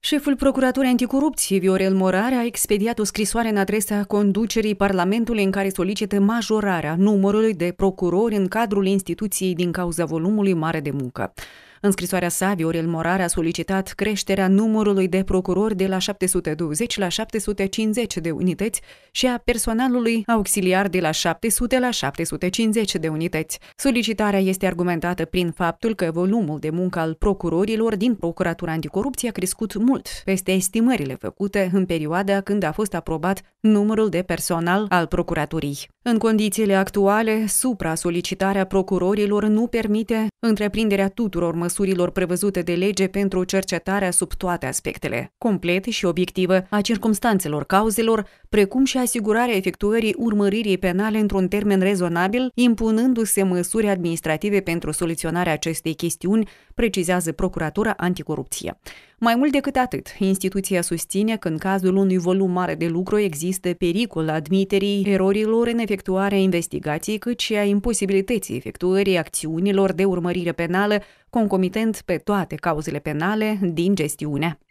Șeful Procuraturii Anticorupție, Viorel Morare, a expediat o scrisoare în adresa conducerii Parlamentului în care solicită majorarea numărului de procurori în cadrul instituției din cauza volumului mare de muncă. În scrisoarea sa, Viorel Morare a solicitat creșterea numărului de procurori de la 720 la 750 de unități și a personalului auxiliar de la 700 la 750 de unități. Solicitarea este argumentată prin faptul că volumul de muncă al procurorilor din Procuratura Anticorupție a crescut mult peste estimările făcute în perioada când a fost aprobat numărul de personal al procuraturii. În condițiile actuale, supra-solicitarea procurorilor nu permite întreprinderea tuturor măsurilor prevăzute de lege pentru cercetarea sub toate aspectele, complete și obiectivă, a circumstanțelor cauzelor, precum și asigurarea efectuării urmăririi penale într-un termen rezonabil, impunându-se măsuri administrative pentru soluționarea acestei chestiuni, precizează Procuratura Anticorupție. Mai mult decât atât, instituția susține că în cazul unui volum mare de lucru există pericol admiterii erorilor în efectuarea investigației, cât și a imposibilității efectuării acțiunilor de urmărire penală concomitent pe toate cauzele penale din gestiune.